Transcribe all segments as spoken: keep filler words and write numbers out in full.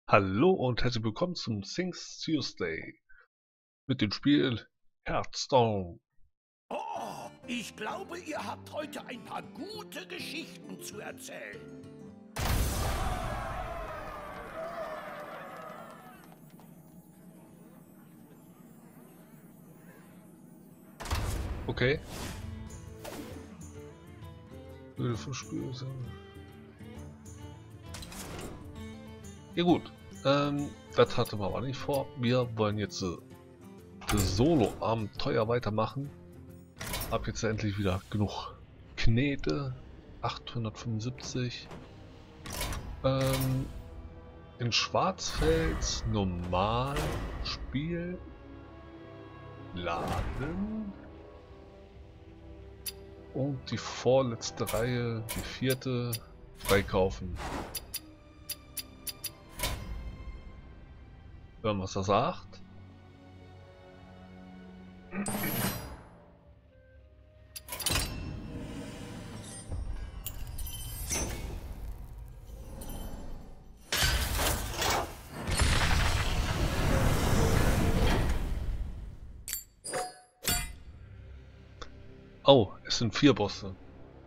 Hallo und herzlich willkommen zum Things Tuesday mit dem Spiel Hearthstone. Oh, ich glaube, ihr habt heute ein paar gute Geschichten zu erzählen. Okay. Würde vom Spiel sein. Ja gut, ähm, das hatten wir aber nicht vor. Wir wollen jetzt äh, das Solo-Abenteuer weitermachen. Hab jetzt endlich wieder genug Knete. achthundertfünfundsiebzig. Ähm, in Schwarzfels normal Spiel laden. Und die vorletzte Reihe, die vierte, freikaufen. Hören, was er sagt. Oh, es sind vier Bosse.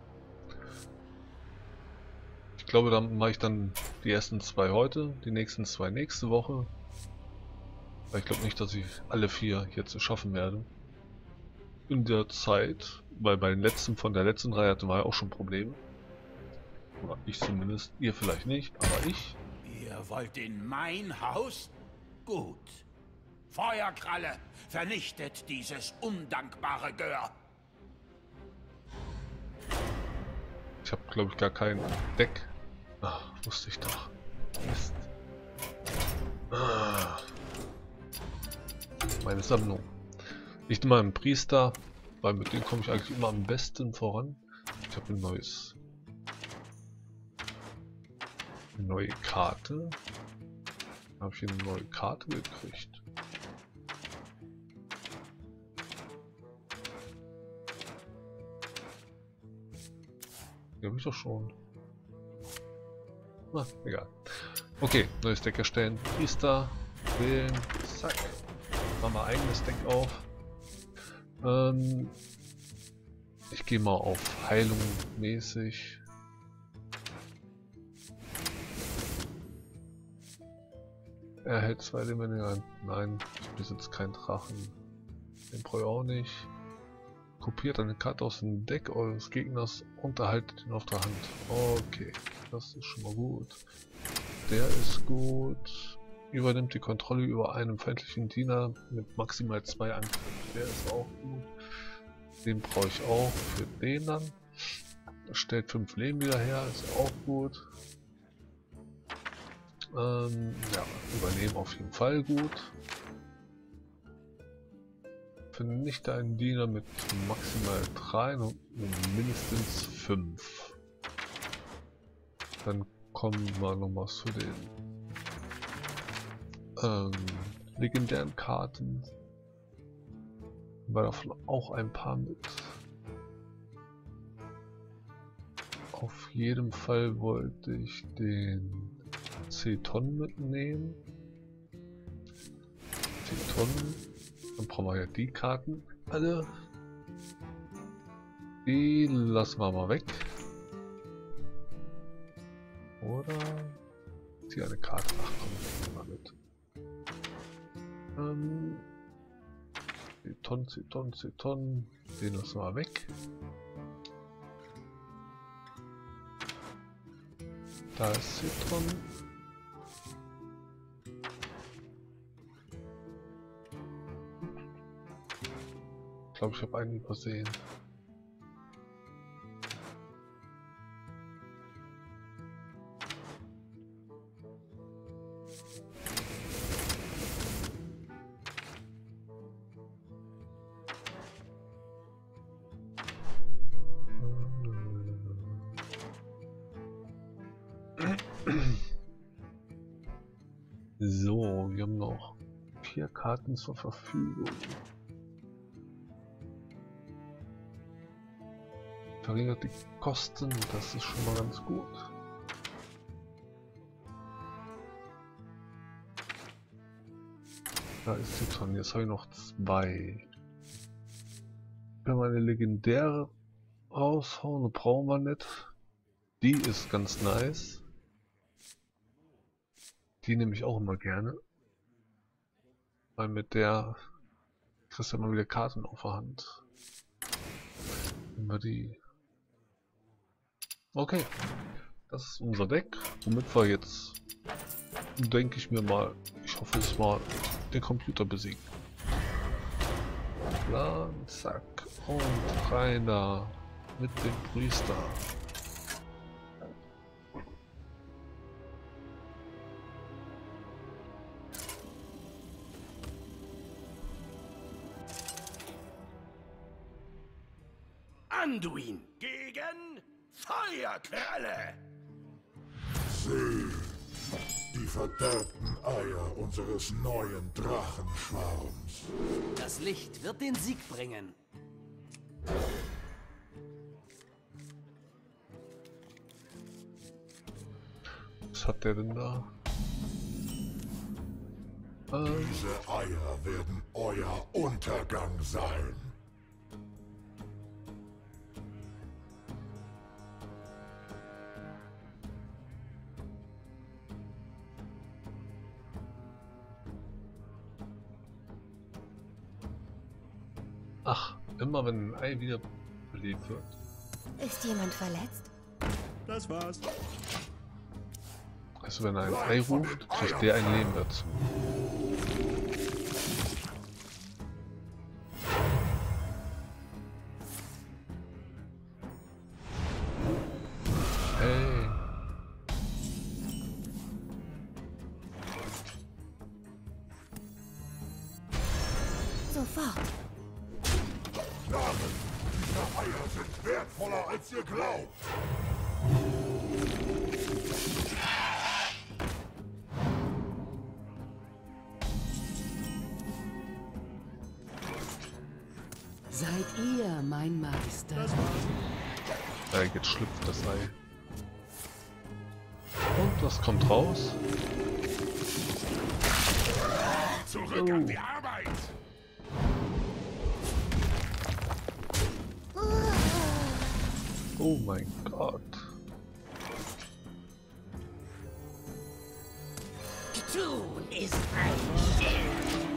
Ich glaube, dann mache ich dann die ersten zwei heute, die nächsten zwei nächste Woche. Weil ich glaube nicht, dass ich alle vier jetzt schaffen werde. In der Zeit, weil bei den letzten von der letzten Reihe hatten wir ja auch schon Probleme. Oder ich zumindest, ihr vielleicht nicht, aber ich. Ihr wollt in mein Haus? Gut. Feuerkralle, vernichtet dieses undankbare Gör. Ich habe glaube ich gar kein Deck. Ach, wusste ich doch. Mist. Ah, meine Sammlung. Ich nehme mal einen Priester, weil mit dem komme ich eigentlich immer am besten voran. Ich habe ein neues, eine neue Karte. Habe ich hier eine neue Karte gekriegt. Die habe ich doch schon. Na, egal. Okay, neues Deck erstellen. Priester, wählen, zack. Machen wir eigenes Deck auf. Ähm, ich gehe mal auf Heilung mäßig. Er hält zwei Leben. Nein, ich besitze keinen Drachen. Den brauche ich auch nicht. Kopiert eine Karte aus dem Deck eures Gegners und erhaltet ihn auf der Hand. Okay, das ist schon mal gut. Der ist gut. Übernimmt die Kontrolle über einen feindlichen Diener mit maximal zwei Angriffen. Der ist auch gut. Den brauche ich auch für den dann. Das stellt fünf Leben wieder her, ist auch gut. Ähm, ja, übernehmen auf jeden Fall gut. Vernichte einen Diener mit maximal drei und mindestens fünf. Dann kommen wir nochmal zu den ähm, legendären Karten. War davon auch ein paar mit. Auf jeden Fall wollte ich den Zeton mitnehmen. Zeton. Dann brauchen wir ja die Karten. Alle. Die lassen wir mal weg. Oder? Hier eine Karte. Ach komm, mal mit. Ähm. Zeton, Zeton, Zeton. Den lassen wir weg. Da ist Zeton. Ich glaube, ich habe einen übersehen. So, wir haben noch vier Karten zur Verfügung. Verringert die Kosten, das ist schon mal ganz gut. Da ist sie dran. Jetzt habe ich noch zwei. Wenn wir eine legendäre raushauen, brauchen wir nicht. Die ist ganz nice. Die nehme ich auch immer gerne. Weil mit der kriegst du immer wieder Karten auf der Hand. Nehmen wir die. Okay. Das ist unser Deck. Womit wir jetzt, denke ich mir mal, ich hoffe es mal, den Computer besiegen. Plan, zack. Und rein da. Mit dem Priester. Anduin gegen Feuerkralle. Sieh, die verderbten Eier unseres neuen Drachenschwarms. Das Licht wird den Sieg bringen. Was hat der denn da? Ähm, Diese Eier werden euer Untergang sein. ach, immer wenn ein Ei wieder belebt wird. Ist jemand verletzt? Das war's. Also wenn er ein Ei ruft, kriegt der ein Leben dazu. Hey. Sofort. Damen, diese Eier sind wertvoller als ihr glaubt. Seid ihr mein Meister? Das war's. Ja, jetzt schlüpft das Ei. Und was kommt raus? Zurück an die Arbeit. Oh mein Gott. Tun ist ein Schild.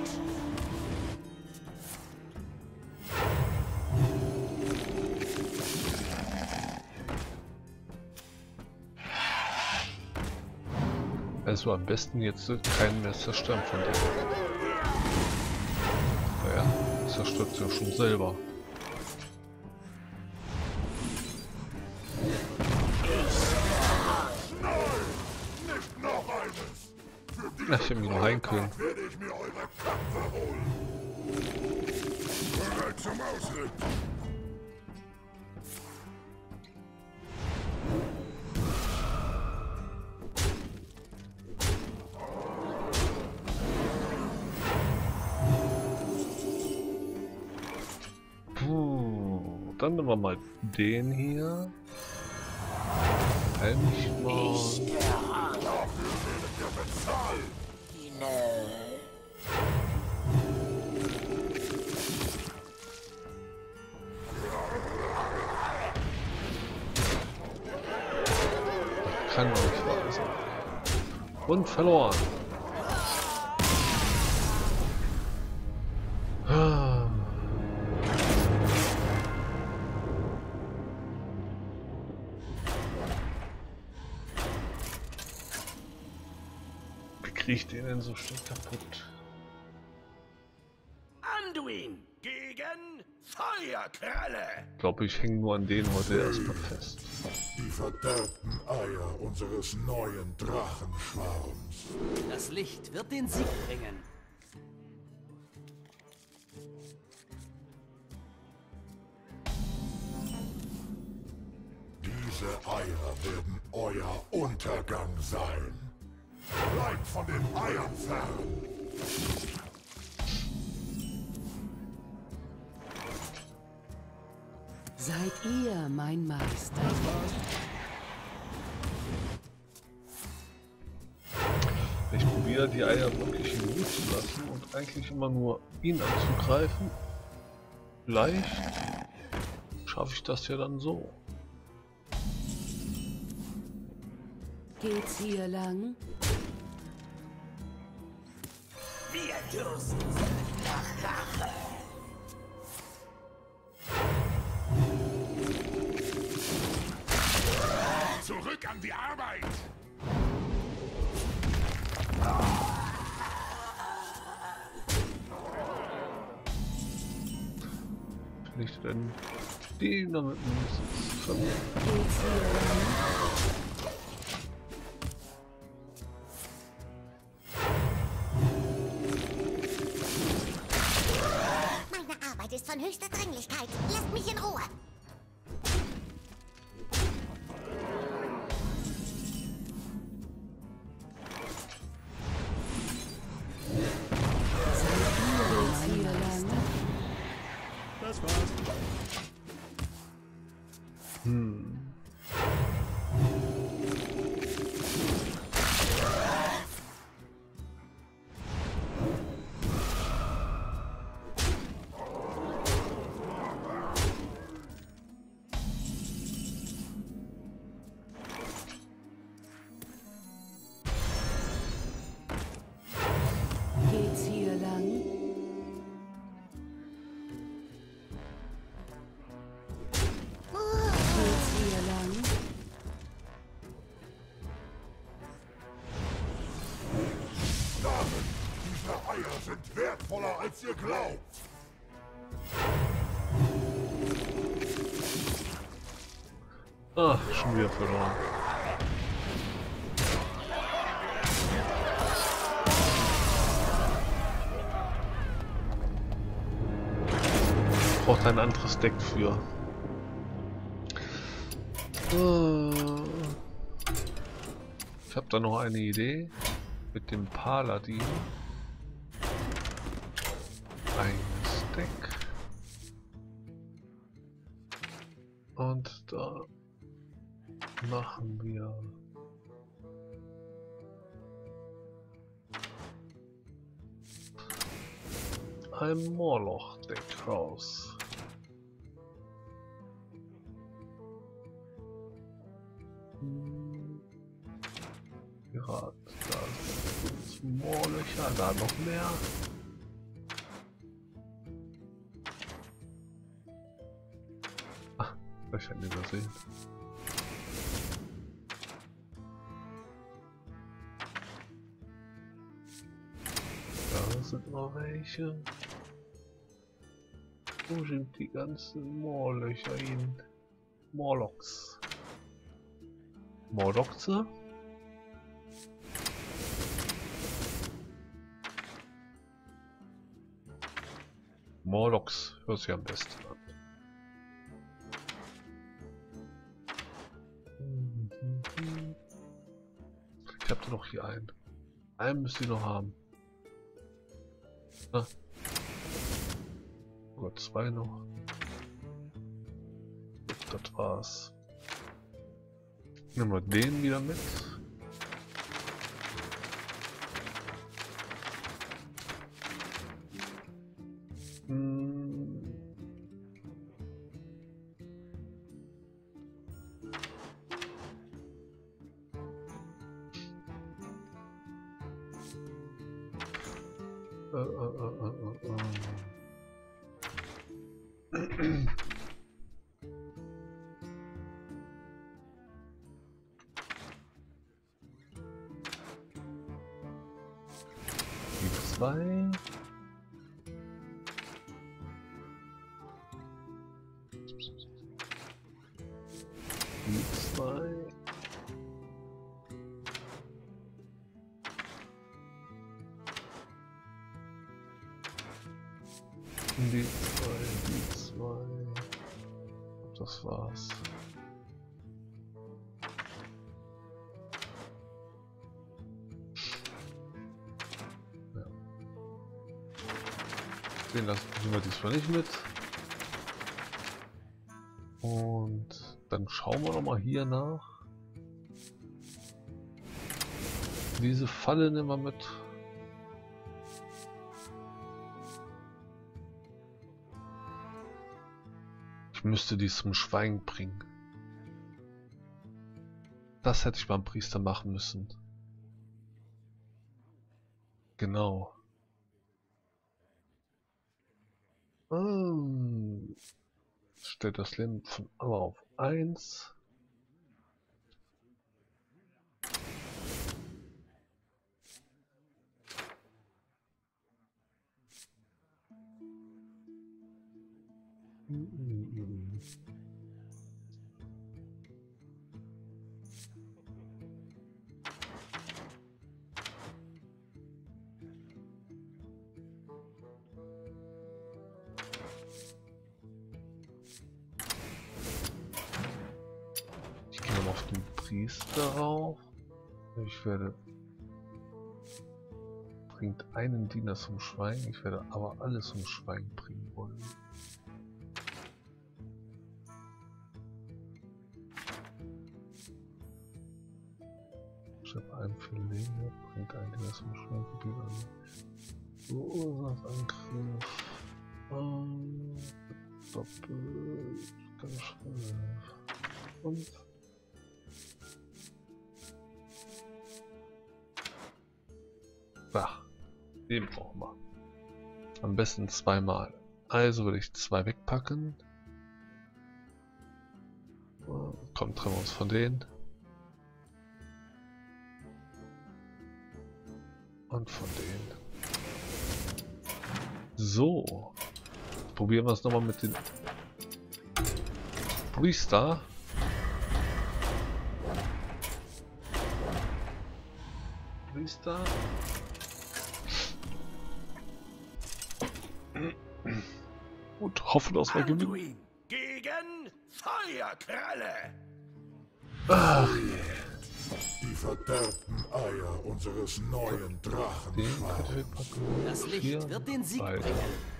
Also am besten jetzt keinen mehr zerstören von dem. Naja, zerstört sich ja schon selber. Nicht noch eines. Für Ja, ich hätte mich noch heilen können. werde ich mir eure Köpfe holen. Bereit zum Ausrichten. Puh, dann nehmen wir mal den hier. Heimlich mal. Dafür werdet ihr bezahlen. Kann doch nicht wahr sein. Und verloren. Ah. Wie krieg ich den denn so schnell kaputt? Anduin gegen Feuerkralle. Ich glaube, ich hänge nur an denen heute erstmal fest. Die verderbten Eier unseres neuen Drachenschwarms. Das Licht wird den Sieg bringen. Diese Eier werden euer Untergang sein. Bleibt von den Eiern fern. Seid ihr mein Meister? Ich probiere wieder, die Eier wirklich in Ruhe zu lassen und eigentlich immer nur ihn anzugreifen. Vielleicht schaffe ich das ja dann so. Geht's hier lang? Wir dürsten nach Rache. Zurück an die Arbeit! Vielleicht denn den damit mindestens verlieren. Geht's hier lang? Meine Arbeit ist von höchster Dringlichkeit. Lasst mich in Ruhe. Geht's hier lang? Das war's. Hm. Geht's hier lang? Geht's hier lang? Damen, diese Eier sind wertvoller als ihr glaubt! Ah, schon wieder verloren. Braucht ein anderes Deck für. Äh, Ich habe da noch eine Idee mit dem Paladin. Ein Deck. Und da machen wir ein Moloch-Deck raus. Hm. Gerade da sind Moorlöcher, da noch mehr. Ach, ich hätte ihn übersehen. Da sind noch welche. Wo sind die ganzen Moorlöcher hin? Morlocks. Morloxe? Morlocks hört sich am besten an. Ich habe da noch hier einen. Einen müsst ihr noch haben. Ah. Oh Gott, zwei noch. Das war's. Nehmen wir den wieder mit. Hm. Äh, äh, äh, äh, äh. Die zwei. Die zwei. Die zwei, die zwei. Das war's. Ja. Den lassen wir diesmal nicht mit. Und dann schauen wir noch mal hier nach. Diese Falle nehmen wir mit. Ich müsste die zum Schweigen bringen. Das hätte ich beim Priester machen müssen. Genau. Ähm, stellt das Leben von aber auf eins. Ich gehe nochmal auf den Priester rauf. Ich werde bringt einen Diener zum Schweigen. Ich werde aber alles zum Schweigen bringen wollen. Ich habe einen für Leben, bringt einen Diener zum Schweigen. Verursachangriff. Ähm, doppelt. Ganz schnell. Und ach, den brauchen wir. Am besten zweimal. Also würde ich zwei wegpacken. Komm, trennen wir uns von denen. Und von denen. So. Probieren wir es nochmal mit den Priester. Priester. Und hoffen, dass wir gewinnen. Anduin gegen Feuerkralle. Ach, Die verderbten Eier unseres neuen Drachen. den könnte ich packen. Das Licht Vier, wird den Sieg beide. bringen.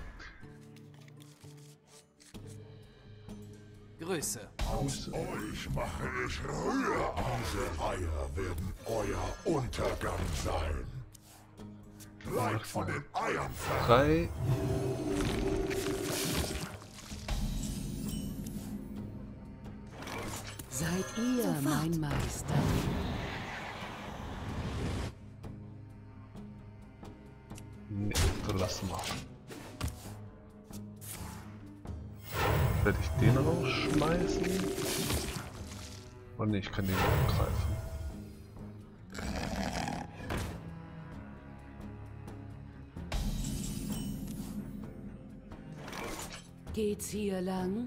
Grüße. Aus euch mache ich Rühre. Diese Eier werden euer Untergang sein. Bleibt von den Eiern fern. Drei. Seid ihr Sofort. mein Meister? Ne, so lassen wir. Werde ich den rausschmeißen? Oh ne, ich kann den angreifen. Geht's hier lang?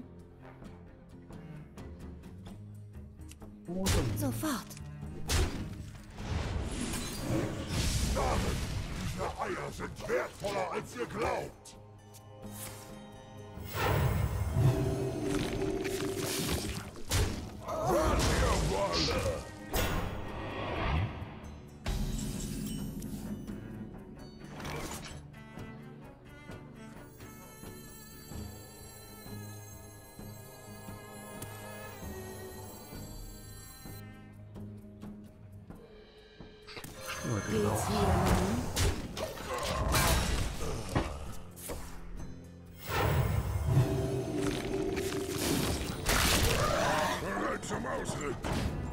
Sofort. Damen, diese Eier sind wertvoller als ihr glaubt. Was ihr wolle. Geht's hier lang? Bereit zum Ausrücken.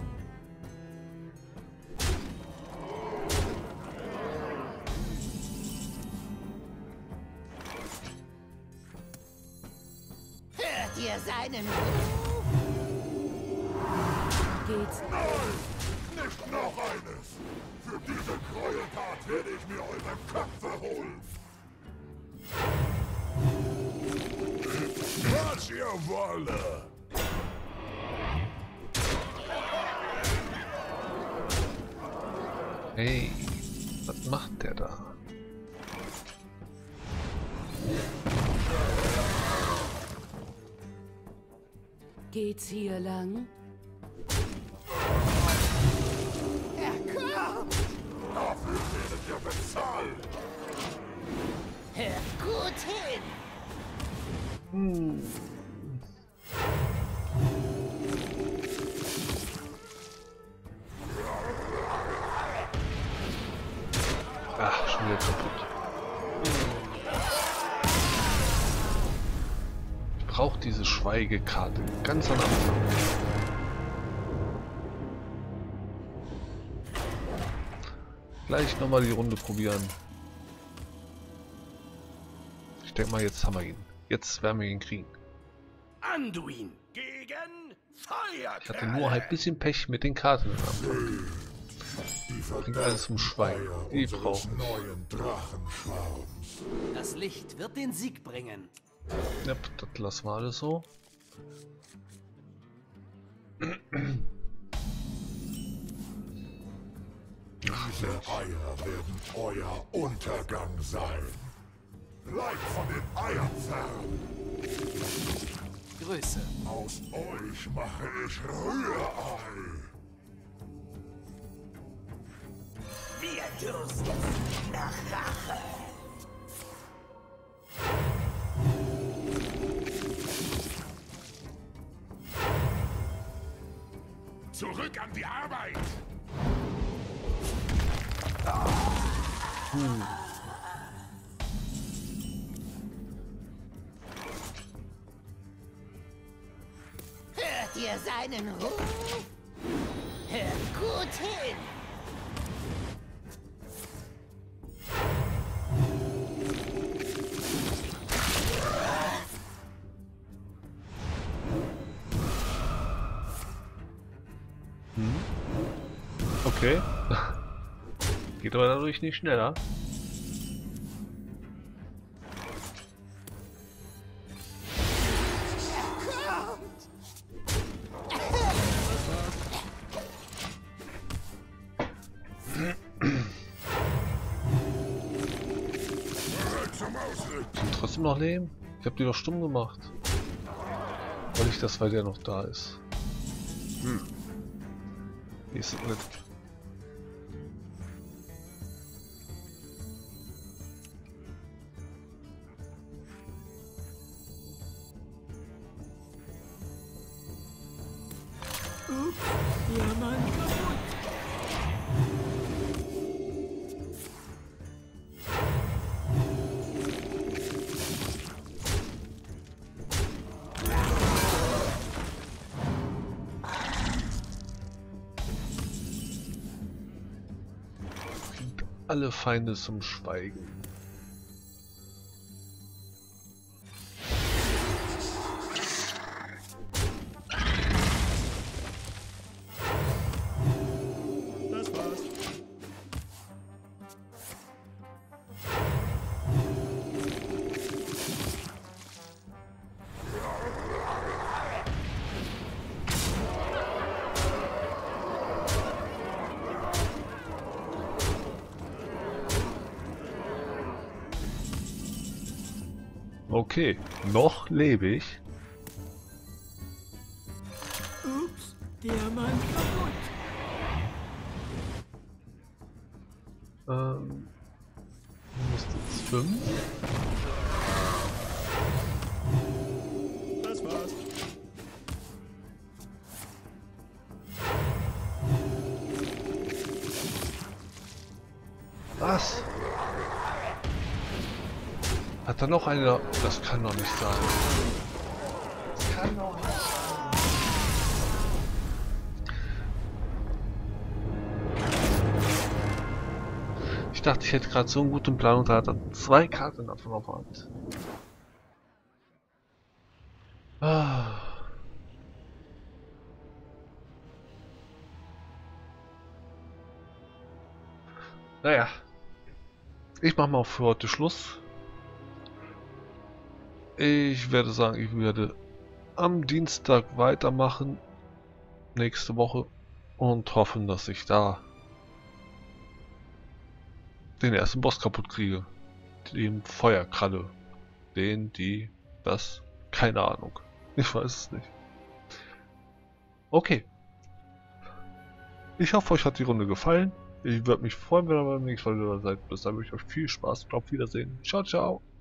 Hört ihr seinen Geht's? Nein, nicht noch eines. Für diese Gräueltat werde ich mir eure Köpfe holen. Was ihr wolle. Hey, was macht der da? Geht's hier lang? Dafür werdet ihr bezahlen. Hört gut hin. Ach, schon wieder kaputt. Ich brauche diese Schweigekarte ganz am Anfang. Gleich nochmal die Runde probieren. Ich denke mal, jetzt haben wir ihn. Jetzt werden wir ihn kriegen. Anduin gegen Feuerkerle. Ich hatte nur halt ein bisschen Pech mit den Karten am Anfang. Bringt alles zum Schweigen. Die brauchen neuen Drachenschwarms. Das Licht wird den Sieg bringen. Ja, das lassen wir alles so. Diese Eier werden euer Untergang sein. Bleibt von den Eiern fern. Grüße. Aus euch mache ich Rührei. Wir dürsten nach Rache. Zurück an die Arbeit. Hm. Hört ihr seinen Ruf? Hört gut hin. Okay. Geht aber dadurch nicht schneller. Sind trotzdem noch Leben? Ich habe die doch stumm gemacht. Weil ich das, weil der noch da ist. Hm. Wie ist es nicht? Alle Feinde zum Schweigen. Das war's. Okay, noch lebe ich. Ups, Diamant kaputt. Ähm, mindestens fünf. Das war's. Was? Hat da noch einer? Das kann doch nicht sein. Das kann doch nicht sein. Ich dachte, ich hätte gerade so einen guten Plan und da hat er zwei Karten davon auf der Hand. Ah. Naja. Ich mache mal für heute Schluss. Ich werde sagen, ich werde am Dienstag weitermachen, nächste Woche, und hoffen, dass ich da den ersten Boss kaputt kriege. Den Feuerkralle. Den, die, das, keine Ahnung. Ich weiß es nicht. Okay. Ich hoffe, euch hat die Runde gefallen. Ich würde mich freuen, wenn ihr beim nächsten Mal wieder seid. Bis dahin wünsche ich euch viel Spaß und auf Wiedersehen. Ciao, ciao.